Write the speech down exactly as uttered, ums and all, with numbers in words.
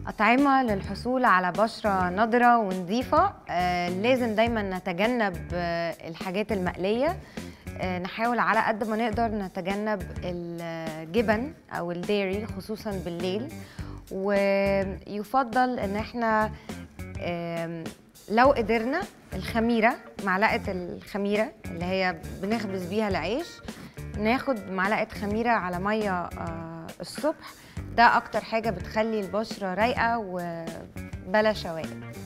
أطعمة للحصول على بشرة نضرة ونظيفة. آه لازم دايما نتجنب آه الحاجات المقلية. آه نحاول على قد ما نقدر نتجنب الجبن أو الديري خصوصا بالليل. ويفضل إن احنا آه لو قدرنا الخميرة، معلقة الخميرة اللي هي بنخبز بيها العيش، ناخد معلقة خميرة على مية آه الصبح. ده أكتر حاجة بتخلي البشرة رايقة وبلا شوائب.